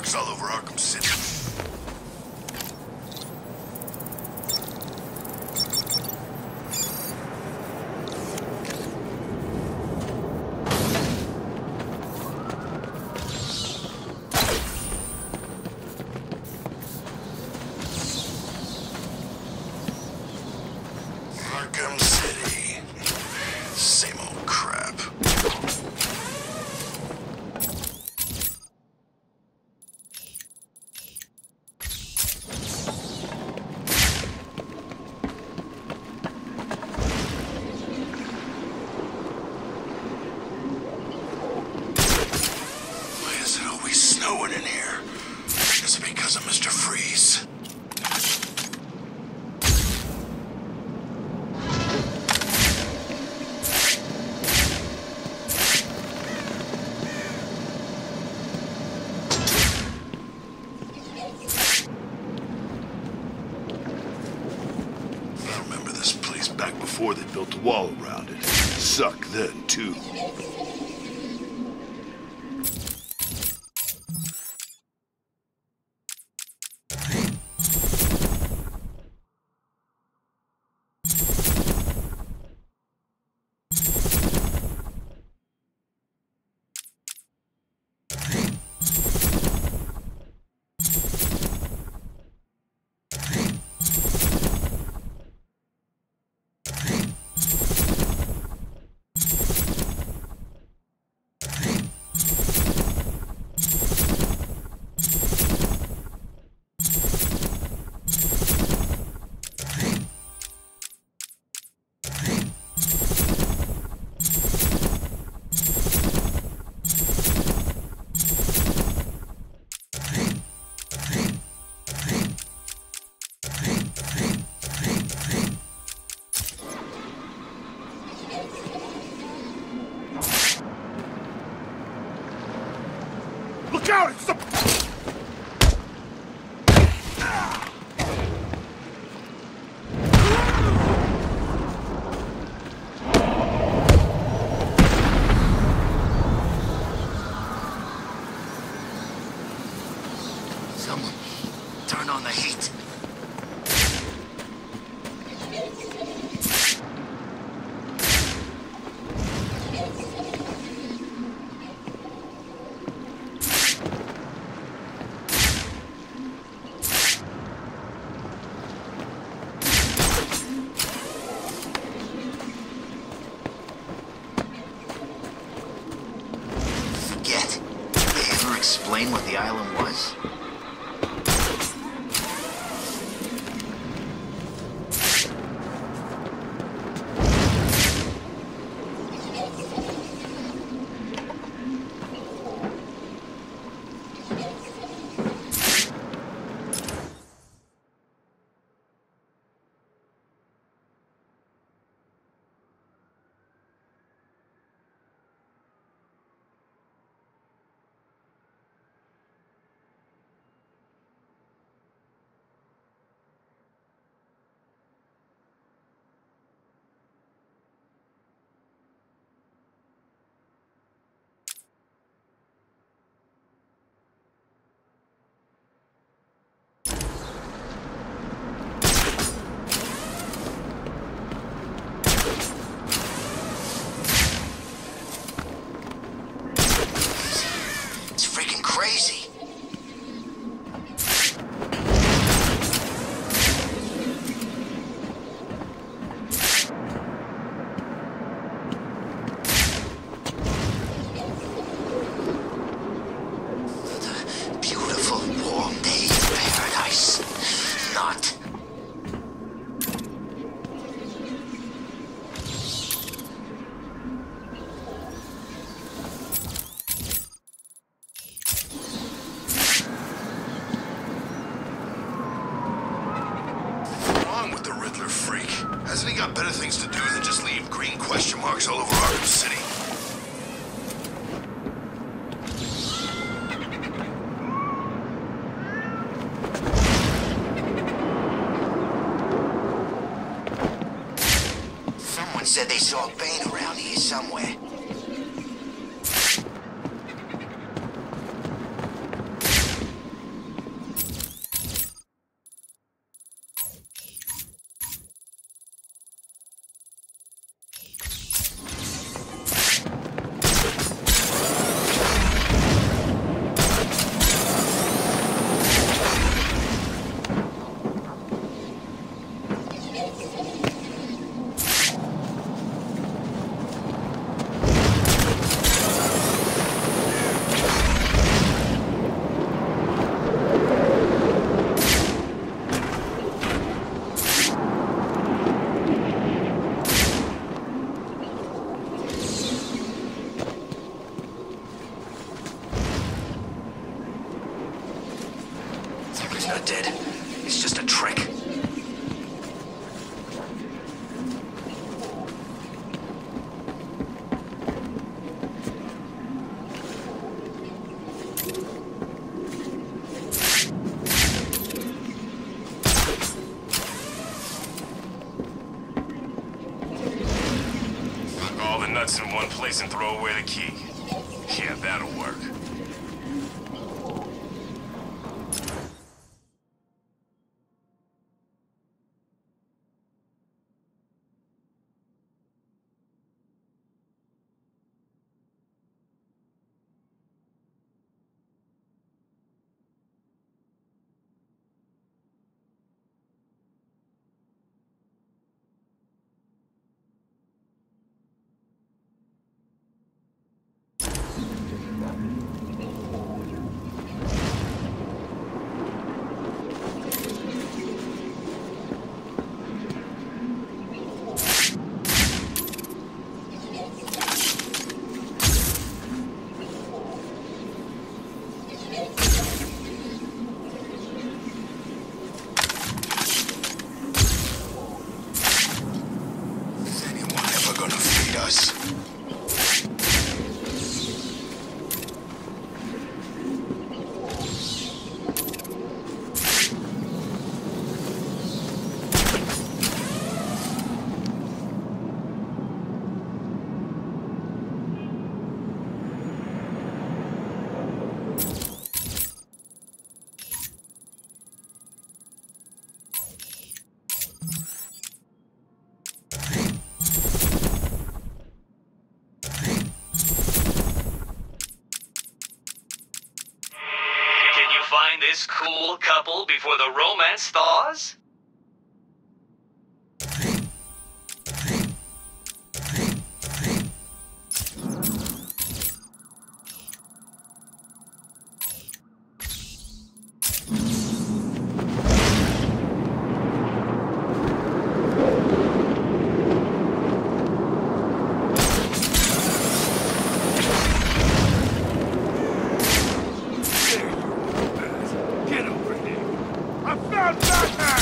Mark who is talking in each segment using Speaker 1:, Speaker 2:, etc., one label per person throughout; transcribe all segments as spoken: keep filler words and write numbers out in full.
Speaker 1: marks all over Arkham City. Arkham City. Same old crap. Why is it always snowing in here? Is it because of Mister Freeze? Back before they built a wall around it. Sucked then, too. Look out! It's the...
Speaker 2: Someone turn on the heat. Forget. Did they ever explain what the island was? Crazy. The beautiful warm day of paradise. Not.
Speaker 1: Freak. Hasn't he got better things to do than just leave green question marks all over Arkham City?
Speaker 2: Someone said they saw Bane around here somewhere. did. It's just a trick.
Speaker 3: Lock all the nuts in one place and throw away the key. Yeah, that'll work.
Speaker 1: Is anyone ever gonna feed us?
Speaker 4: Can you find this cool couple before the romance thaws?
Speaker 3: Get over here! I found Batman!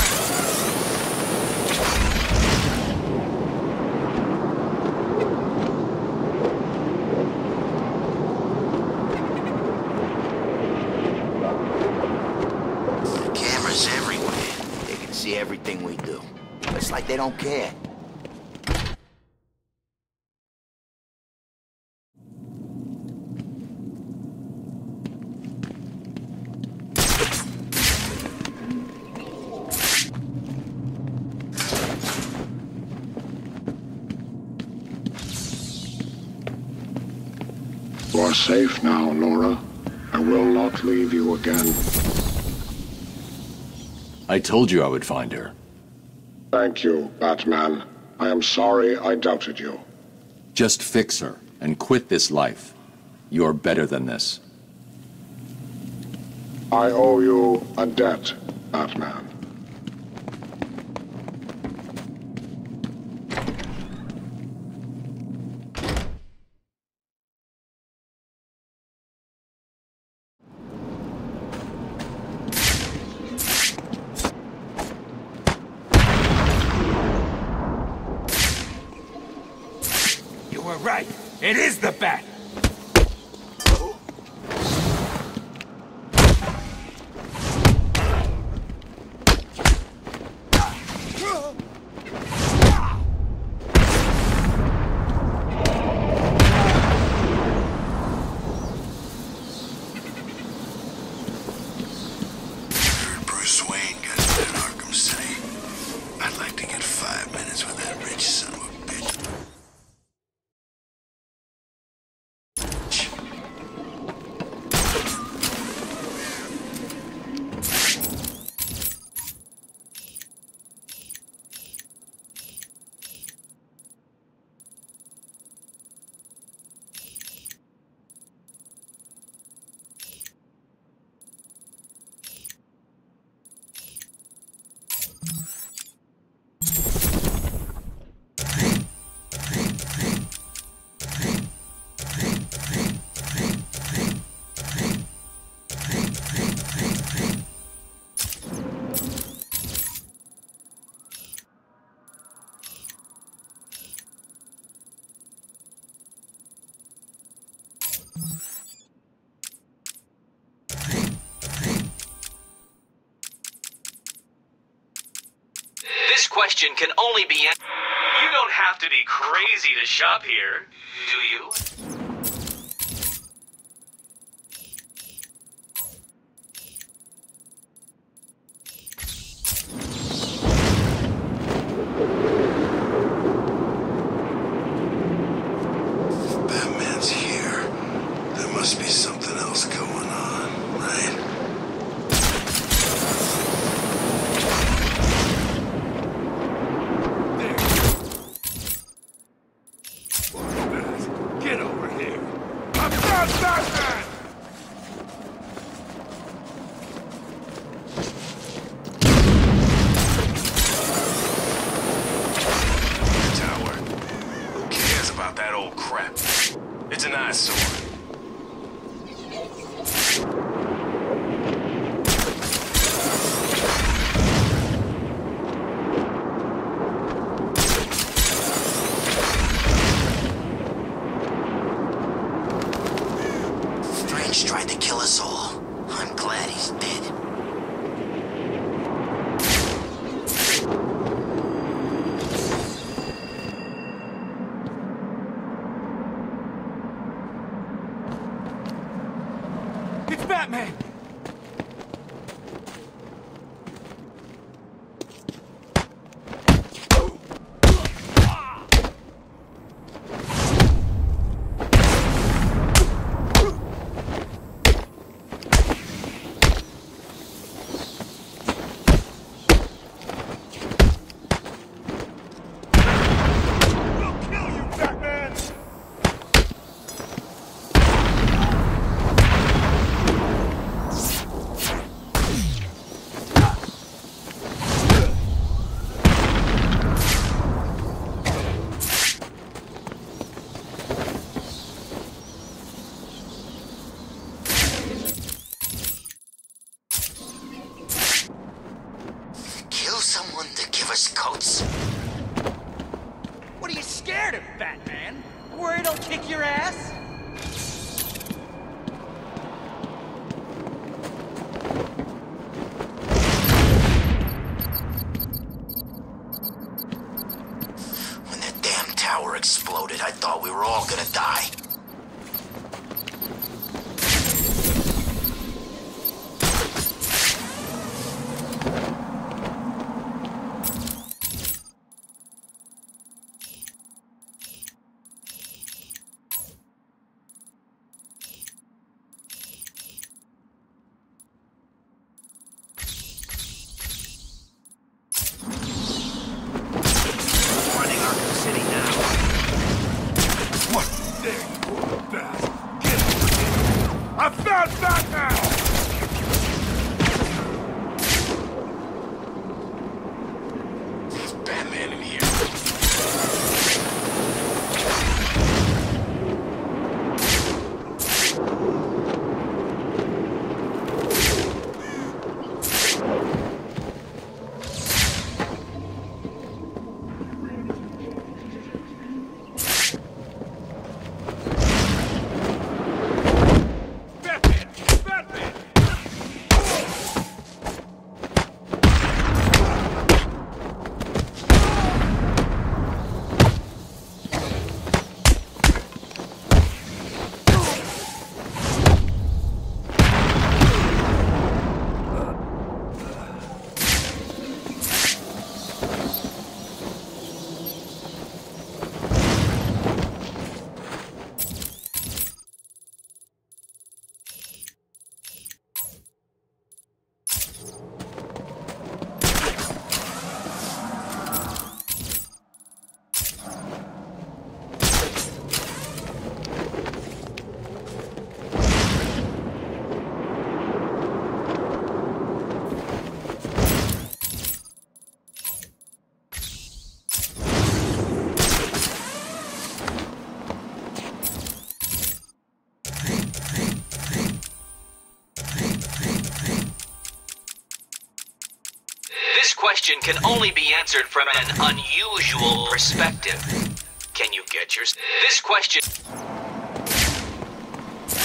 Speaker 2: Cameras everywhere. They can see everything we do. It's like they don't care.
Speaker 5: You are safe now, Laura. I will not leave you again.
Speaker 6: I told you I would find her.
Speaker 5: Thank you, Batman. I am sorry I doubted you.
Speaker 6: Just fix her and quit this life. You're better than this.
Speaker 5: I owe you a debt, Batman.
Speaker 3: You were right. It is the bat.
Speaker 1: Bruce Wayne got it in Arkham City. I'd like to get five minutes with that rich son of a bitch.
Speaker 4: This question can only be answered. You don't have to be crazy to shop here, do you?
Speaker 1: Batman's here. There must be something else going on, right?
Speaker 3: Get over here! I'm not Batman! Tower. Who cares about that old crap? It's an eyesore.
Speaker 2: Strange tried to kill us all. I'm glad he's dead.
Speaker 7: It's Batman!
Speaker 2: Someone to give us coats.
Speaker 7: What are you scared of, Batman? Worried I'll kick your ass?
Speaker 2: When that damn tower exploded, I thought we were all gonna die.
Speaker 3: I found Batman!
Speaker 1: There's Batman in here.
Speaker 4: This question can only be answered from an unusual perspective. Can you get your... This question...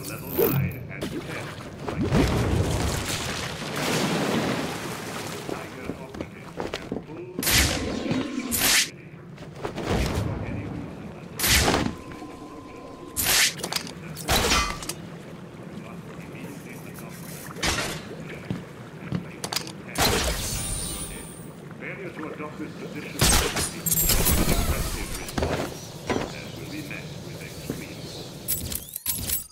Speaker 8: level nine and ten. Like Tiger operative and full failure to adopt this position impressive response and will be met with extreme force.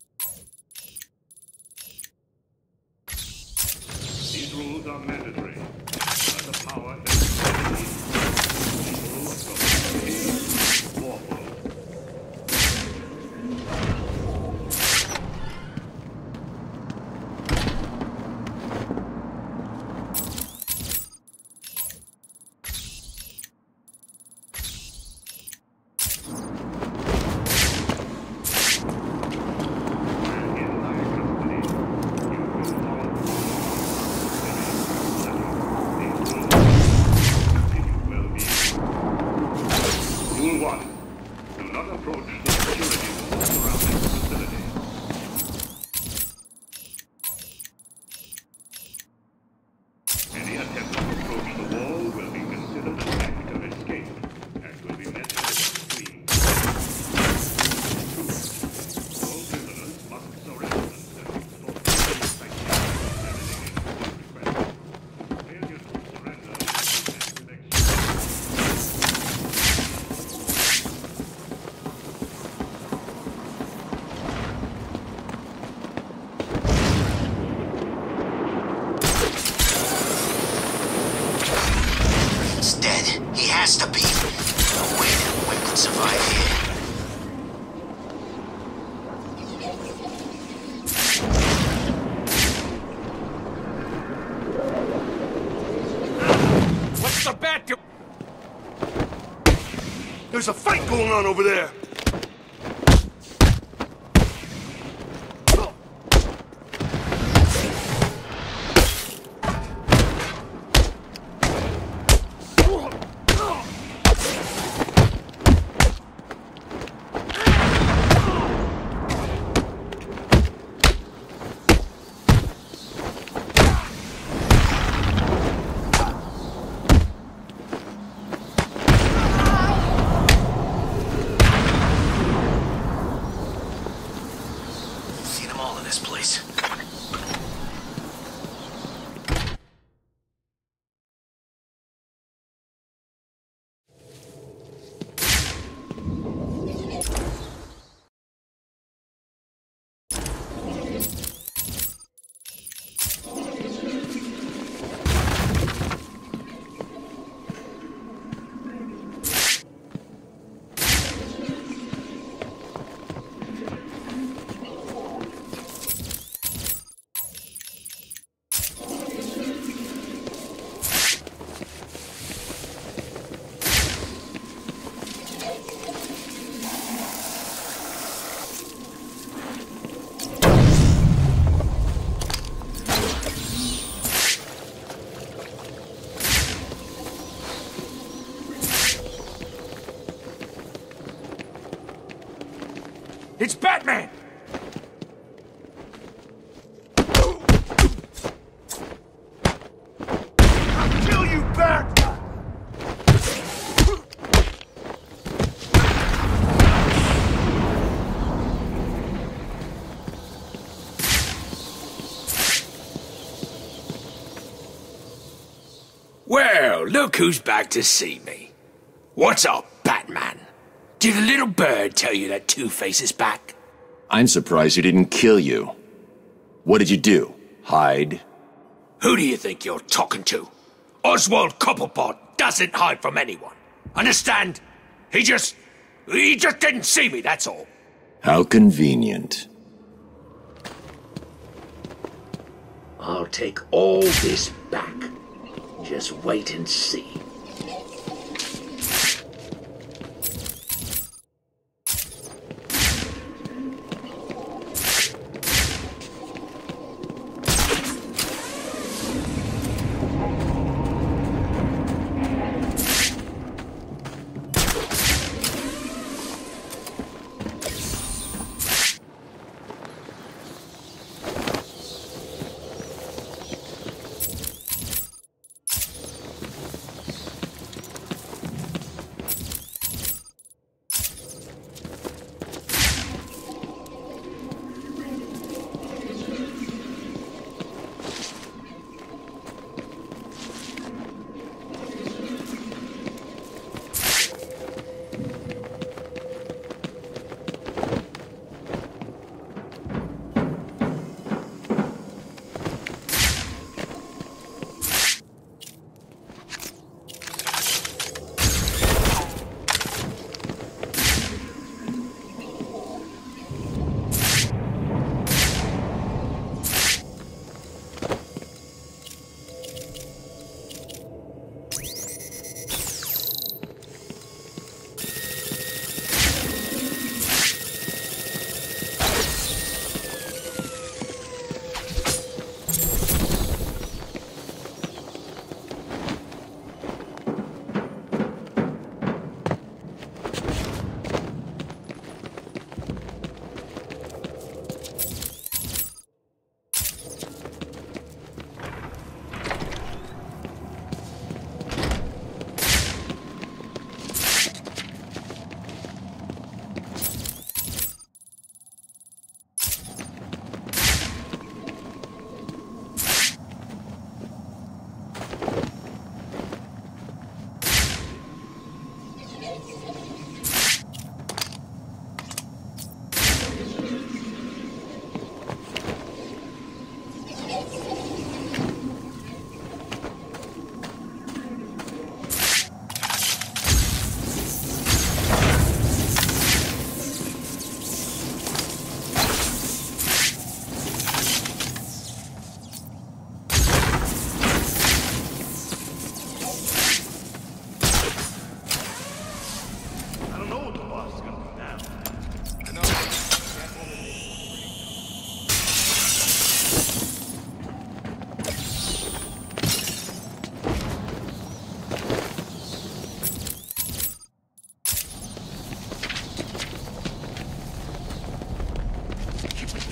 Speaker 8: These rules are mandatory. But the power necessary people from lawful. Rule one. Do not approach the security wall surrounding the facility. Any attempt to approach the wall will be considered an act of escape and will be met with extreme. Two. All prisoners must surrender themselves for failure to surrender will be met with extreme.
Speaker 2: It's dead. He has to be. No way that Wim could survive here.
Speaker 7: What's the bat do?
Speaker 1: There's a fight going on over there.
Speaker 4: Seen them all in this place.
Speaker 7: It's Batman! I'll kill you, Bat!
Speaker 9: Well, look who's back to see me. What's up, Batman? Did a little bird tell you that Two-Face is back?
Speaker 6: I'm surprised he didn't kill you. What did you do? Hide?
Speaker 9: Who do you think you're talking to? Oswald Cobblepot doesn't hide from anyone. Understand? He just... he just didn't see me, that's all.
Speaker 6: How convenient.
Speaker 9: I'll take all this back. Just wait and see.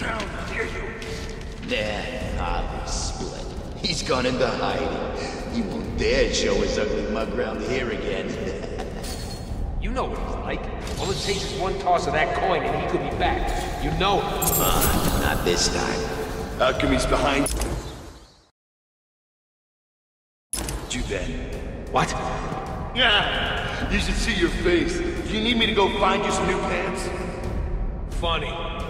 Speaker 9: sound near you.
Speaker 2: Nah, I'll be split. He's gone into hiding. He won't dare show his ugly mug around here again.
Speaker 10: You know what he's like. All it takes is one toss of that coin and he could be back. You know it.
Speaker 2: Uh, not this time.
Speaker 11: Alchemy's behind you then.
Speaker 10: What?
Speaker 11: Yeah, you should see your face. Do you need me to go find you some new pants?
Speaker 10: Funny.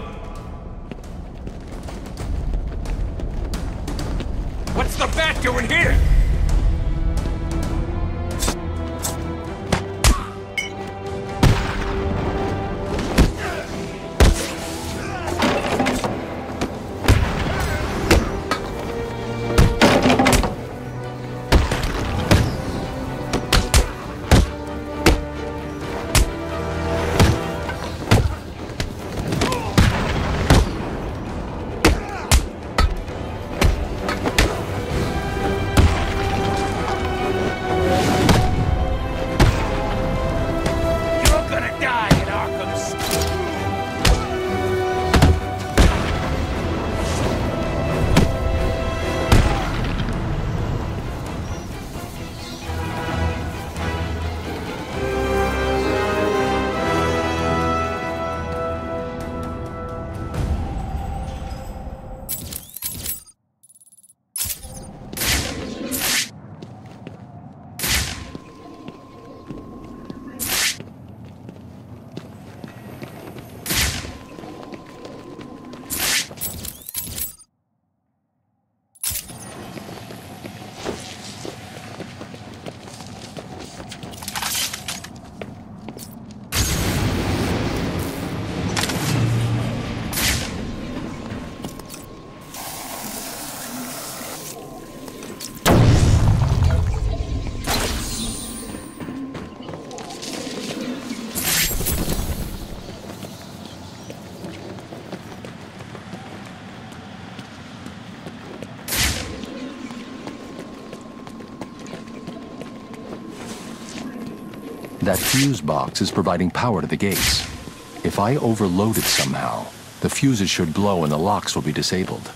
Speaker 10: What's the bat doing here?
Speaker 6: That fuse box is providing power to the gates. If I overload it somehow, the fuses should blow and the locks will be disabled.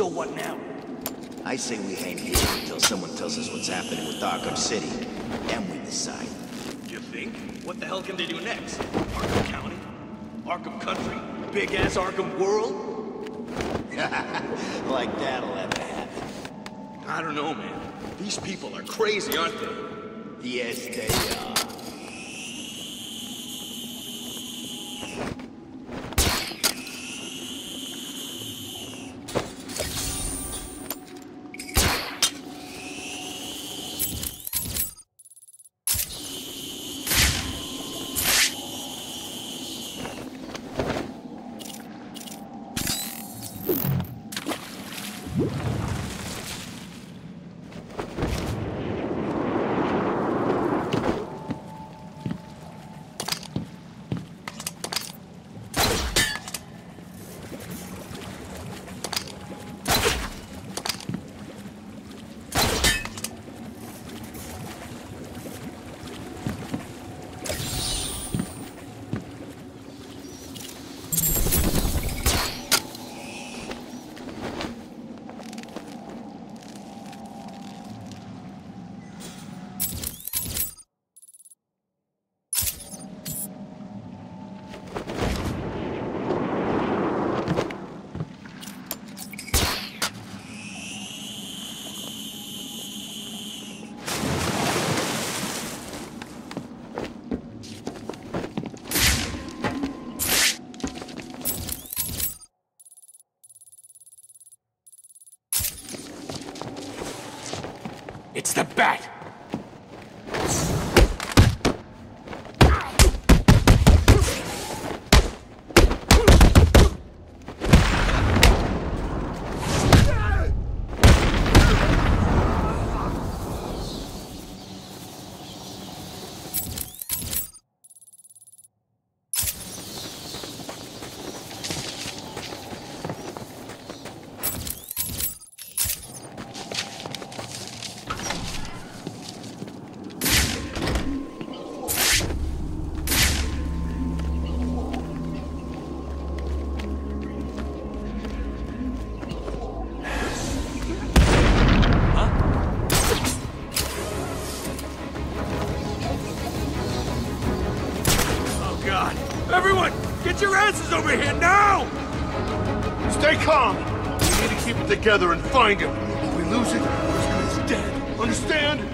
Speaker 7: So what now?
Speaker 2: I say we hang here until someone tells us what's happening with Arkham City. Then we decide.
Speaker 7: You think? What the hell can they do next? Arkham County? Arkham Country? Big-ass Arkham World?
Speaker 2: Like that'll ever happen.
Speaker 7: I don't know, man. These people are crazy, aren't they?
Speaker 2: Yes, they are.
Speaker 9: It's the Bat!
Speaker 11: Everyone, get your asses over here now! Stay calm. We need to keep it together and find him. If we lose it, he's dead. Understand?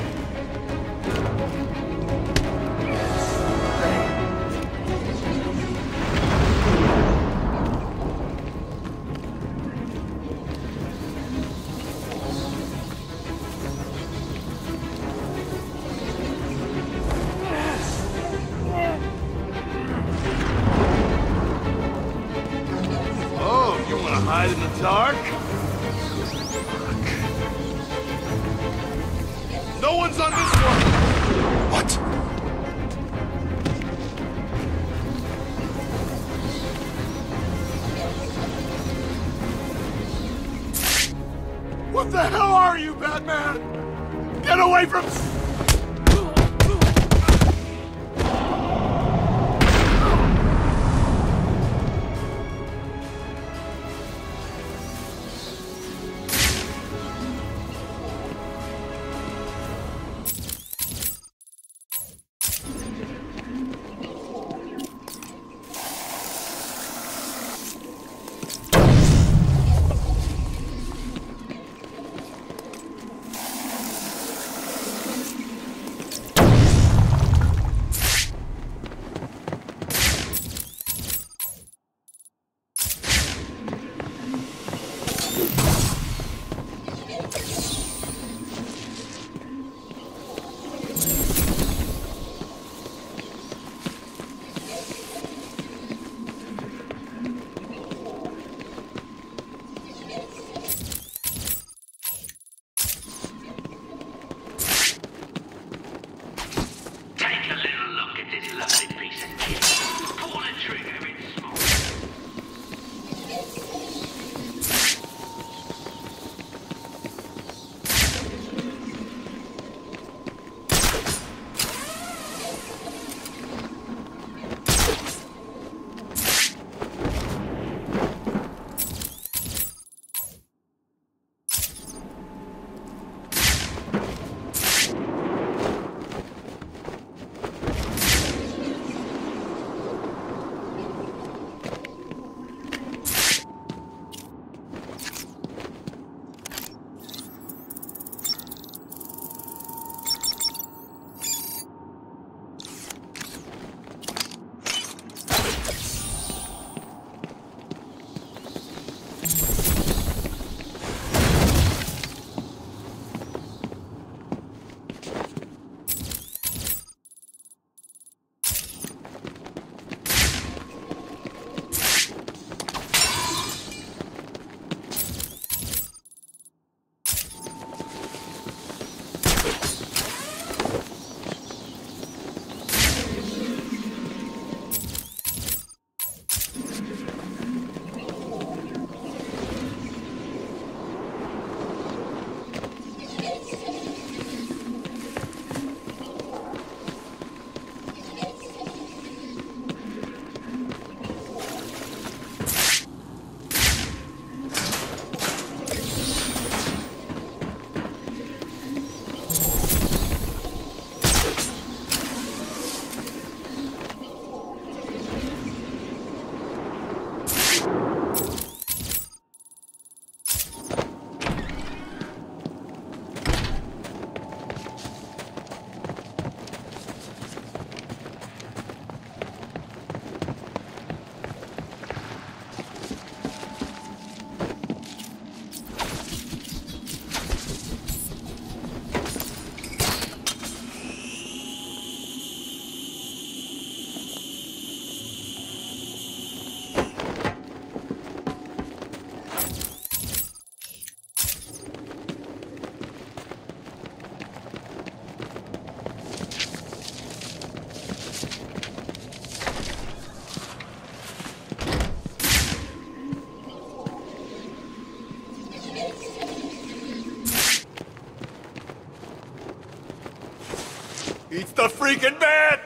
Speaker 11: Hide in the dark? Fuck. No one's on this one! What? What the hell are you, Batman? Get away from... Eats the freaking bed!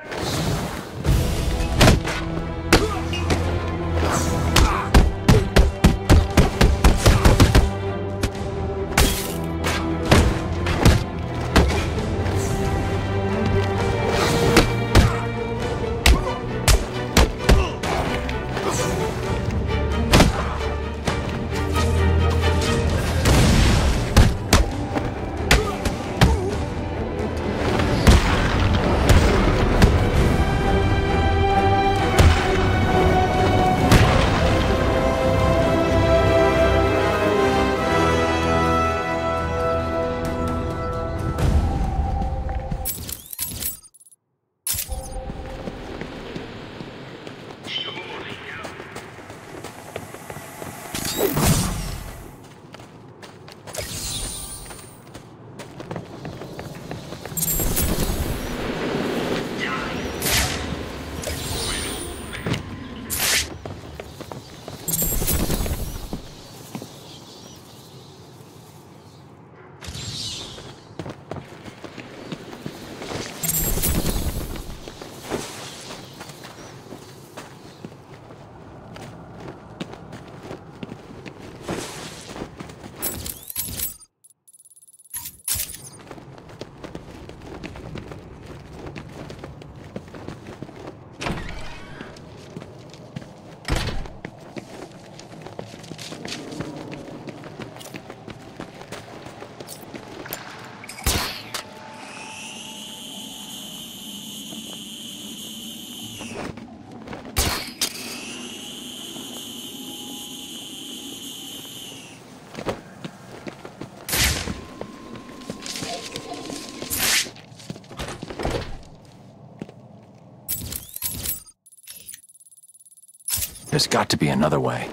Speaker 6: There's got to be another way.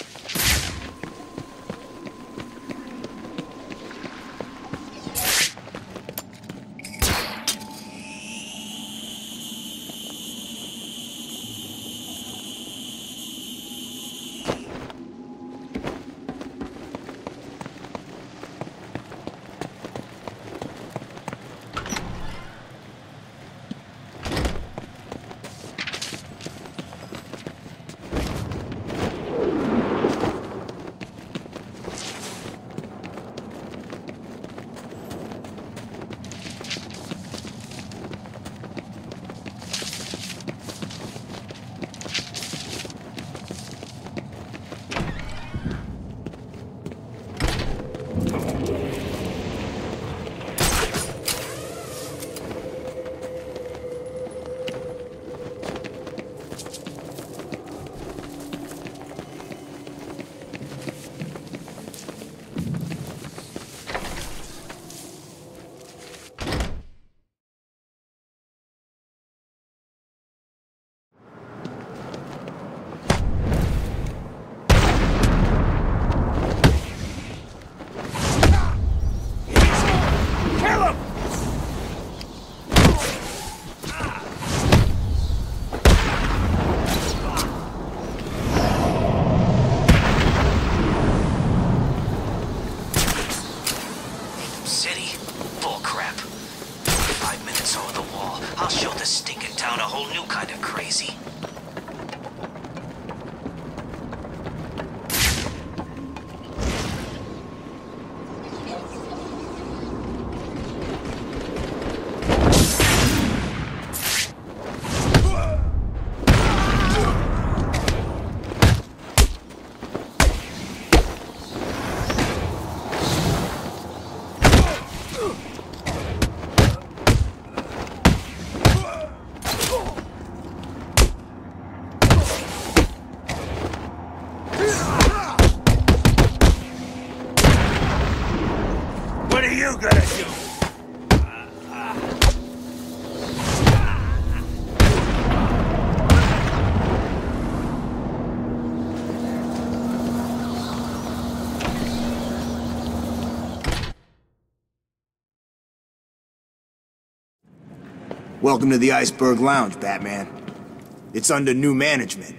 Speaker 12: Welcome to the Iceberg Lounge, Batman. It's under new management.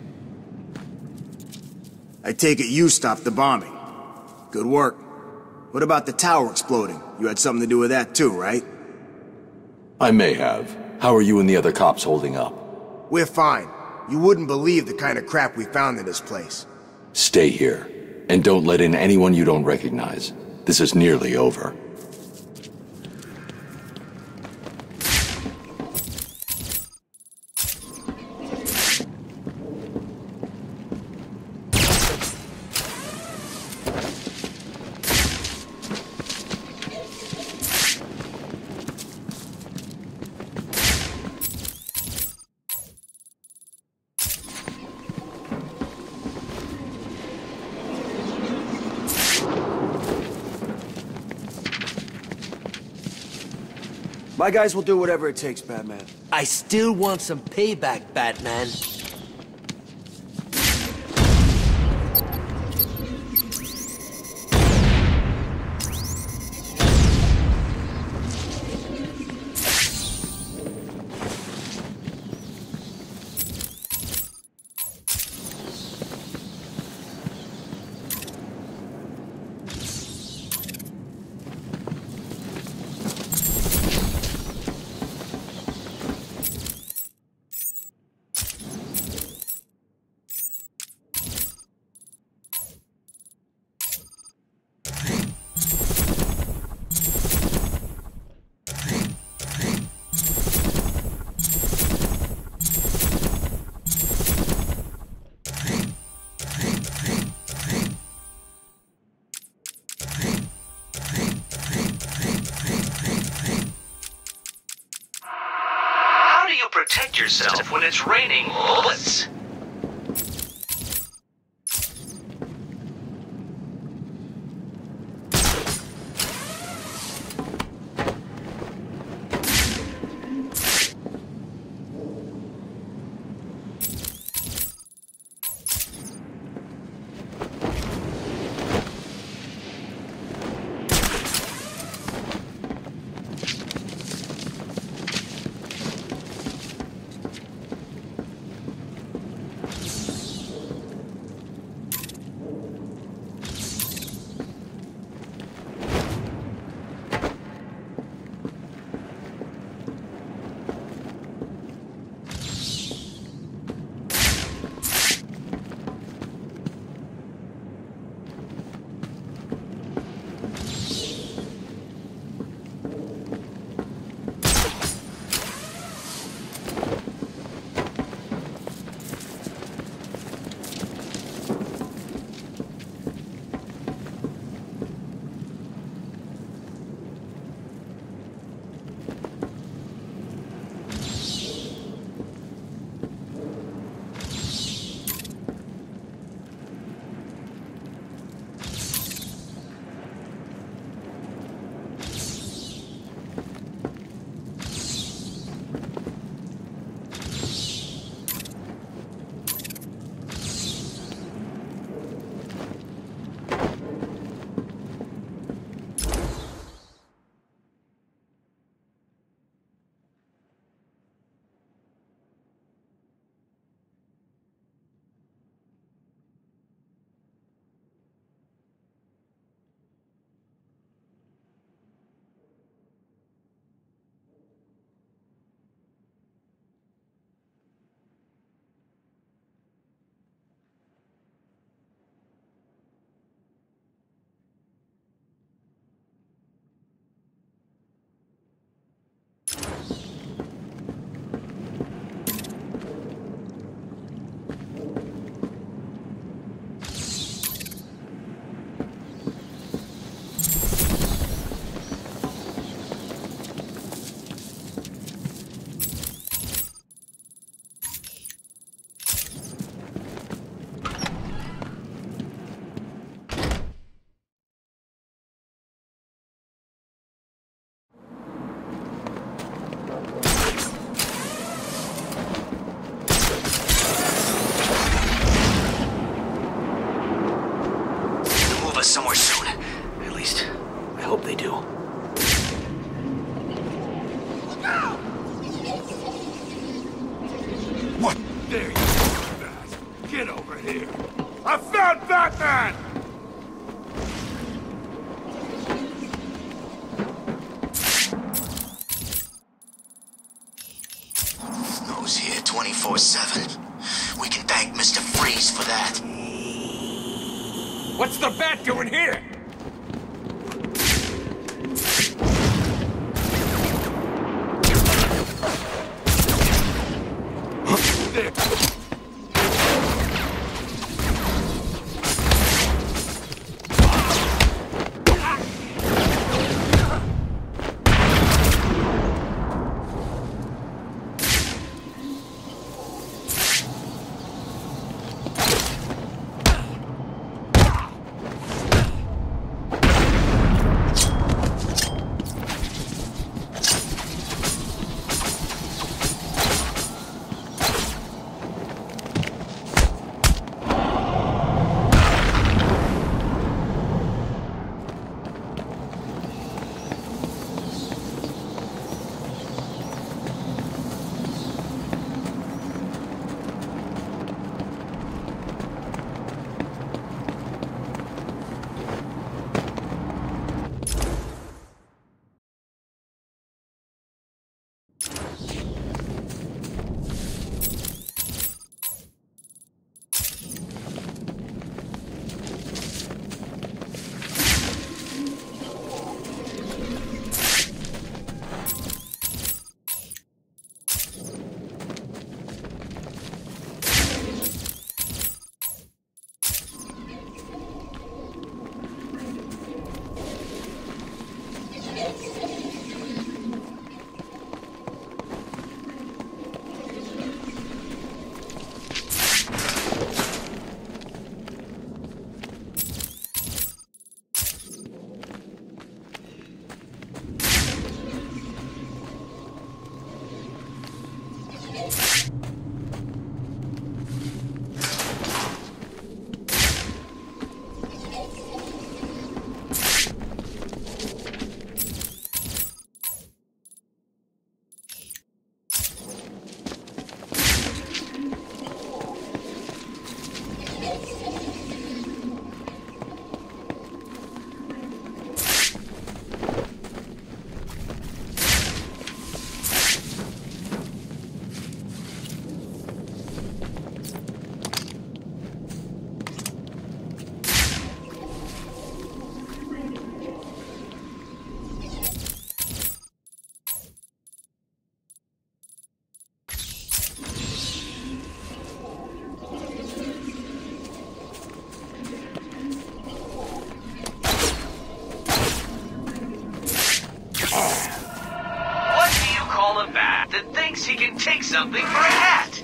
Speaker 12: I take it you stopped the bombing. Good work. What about the tower exploding? You had something to do with that too, right?
Speaker 13: I may have. How are you and the other cops holding up?
Speaker 12: We're fine. You wouldn't believe the kind of crap we found in this place.
Speaker 13: Stay here. And don't let in anyone you don't recognize. This is nearly over.
Speaker 14: My guys will do whatever it takes, Batman.
Speaker 15: I still want some payback, Batman.
Speaker 4: Protect yourself when it's raining bullets. Somewhere soon. At least, I hope they do.
Speaker 11: Look out! What? There you go, get over here. I found Batman!
Speaker 2: Shadows here twenty-four seven. We can thank Mister Freeze for that.
Speaker 9: What's the bat doing here?
Speaker 4: That thinks he can take something for a hat.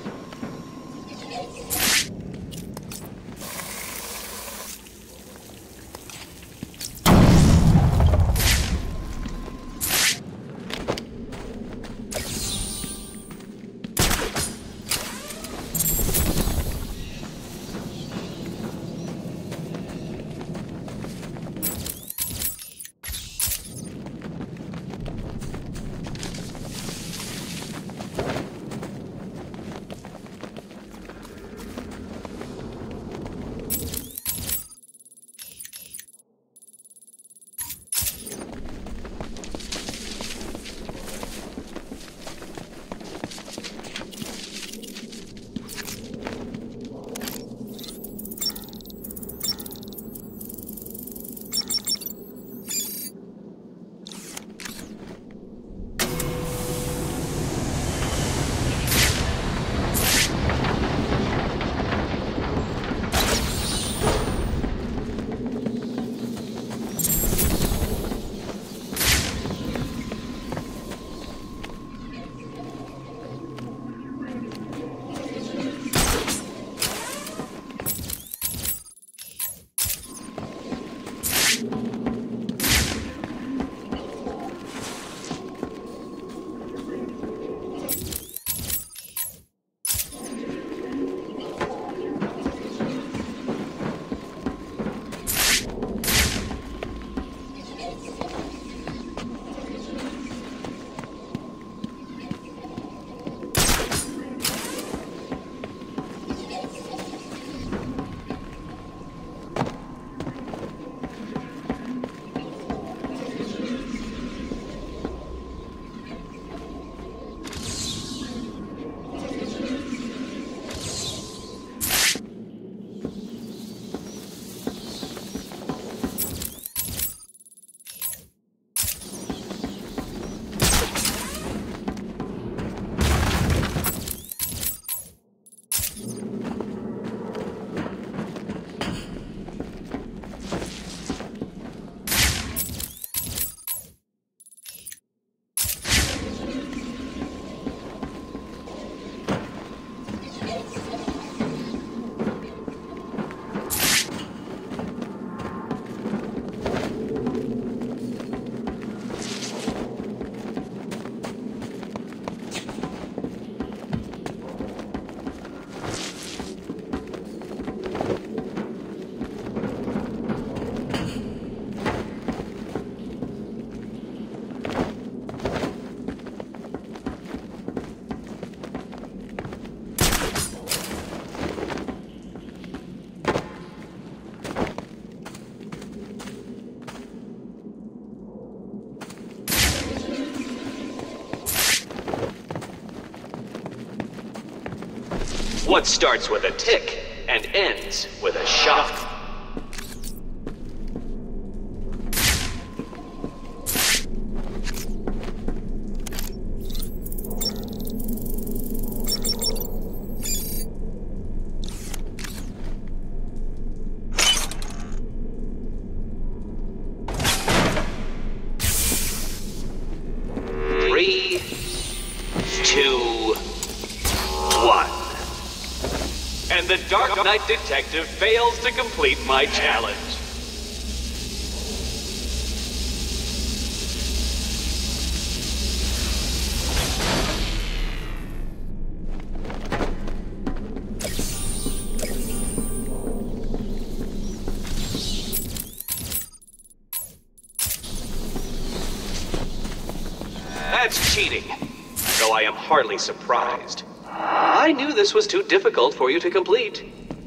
Speaker 4: What starts with a tick and ends with a shock? Three, two, one. And the Dark Knight Detective fails to complete my challenge. That's cheating, though I am hardly surprised. I knew this was too difficult for you to complete.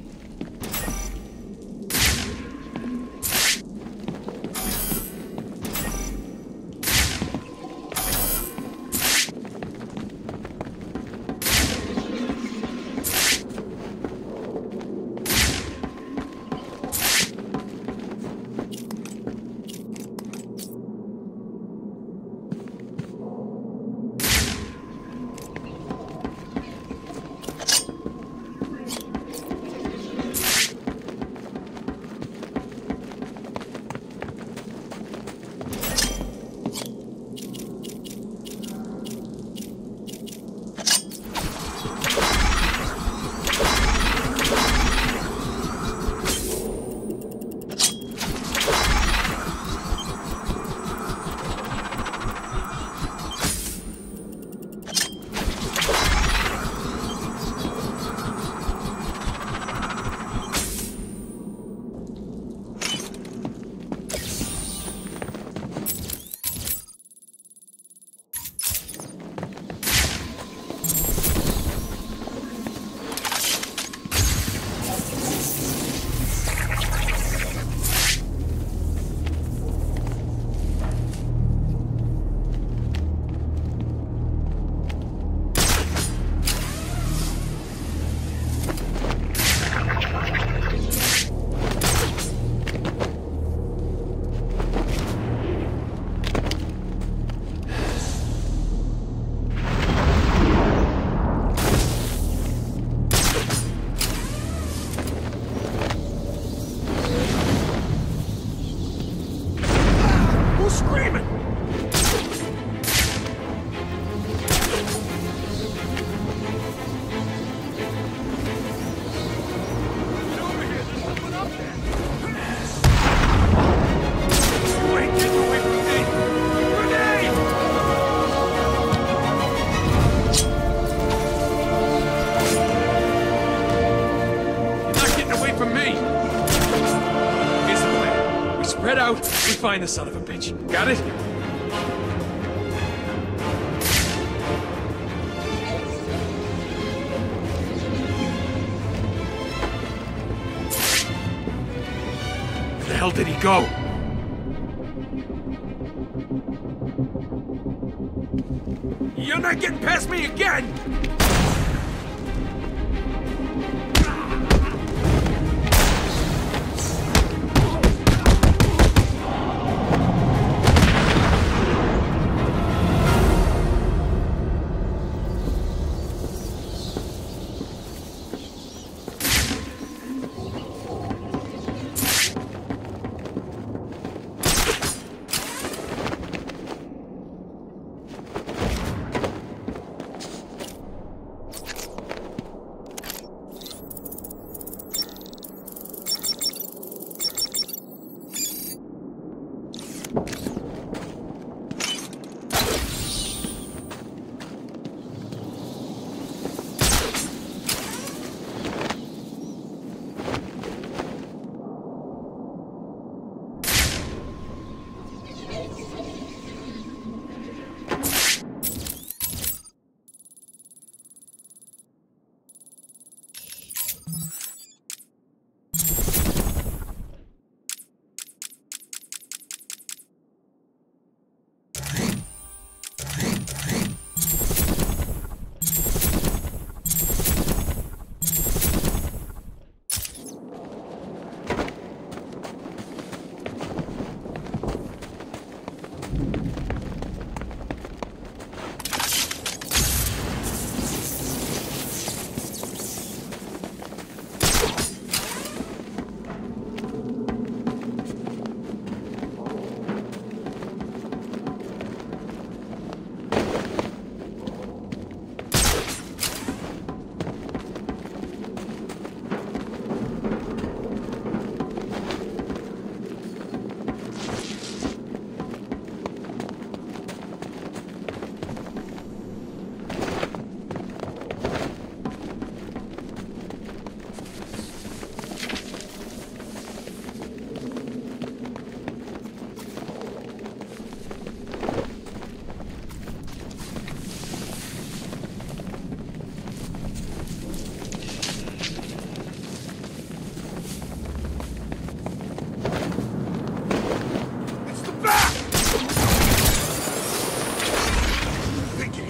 Speaker 10: Find the son of a bitch. Got it? Where the hell did he go? You're not getting past me again!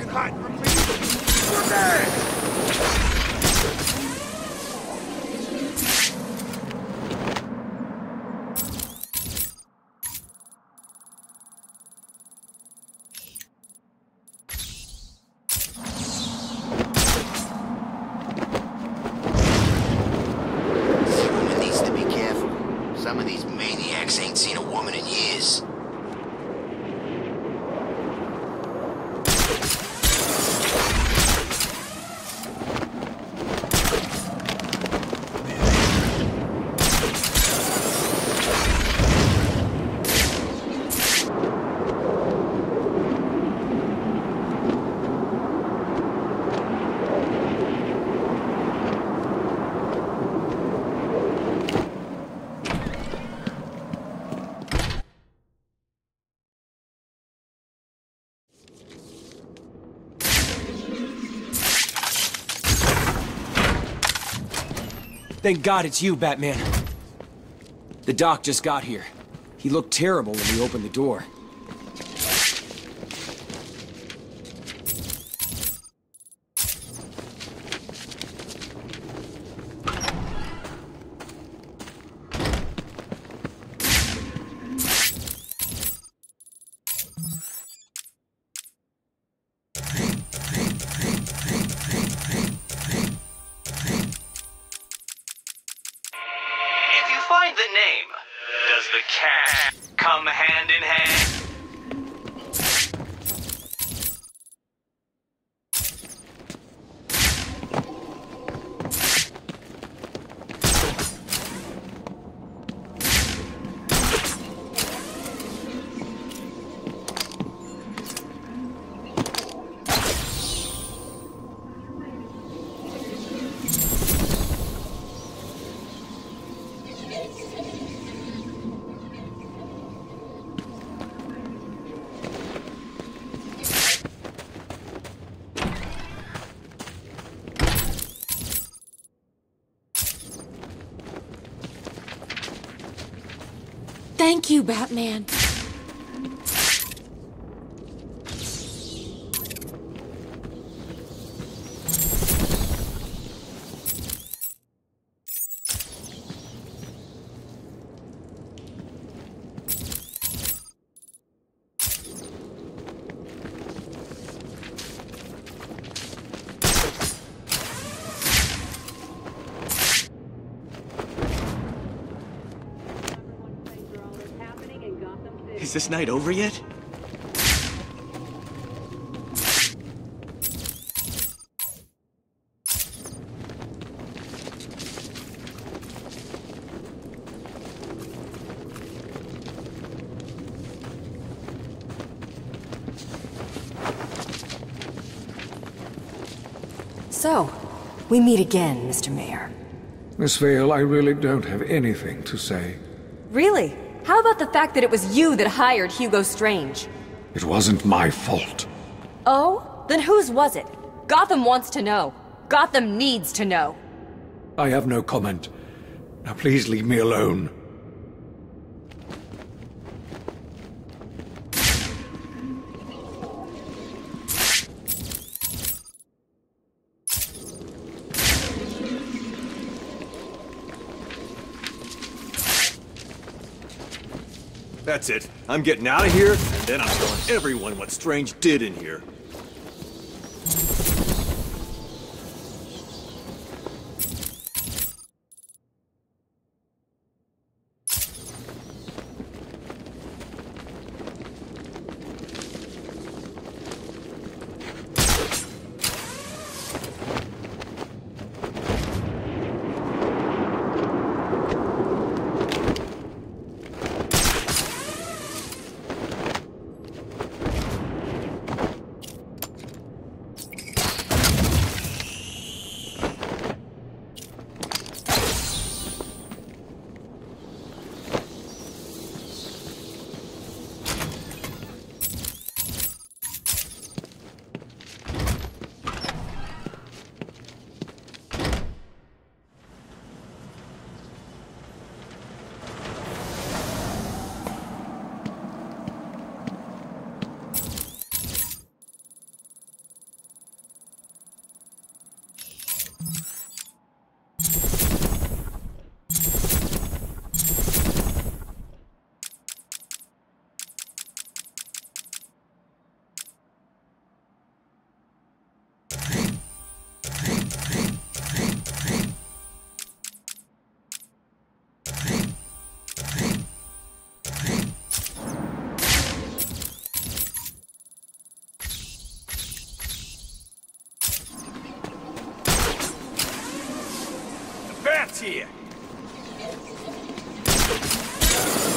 Speaker 11: hide from me! You're dead!
Speaker 2: Someone needs to be careful. Some of these maniacs ain't seen a woman in years.
Speaker 14: Thank God it's you, Batman. The doc just got here. He looked terrible when we opened the door.
Speaker 4: Find the name. Does the cat come hand in hand?
Speaker 16: Thank you, Batman.
Speaker 7: Is this night over yet?
Speaker 17: So, we meet again, Mister Mayor.
Speaker 18: Miss Vale, I really don't have anything to say.
Speaker 17: Really? How about the fact that it was you that hired Hugo Strange?
Speaker 18: It wasn't my fault.
Speaker 17: Oh? Then whose was it? Gotham wants to know. Gotham needs to know.
Speaker 18: I have no comment. Now please leave me alone.
Speaker 7: That's it. I'm getting out of here, and then I'm telling everyone what Strange did in here. here.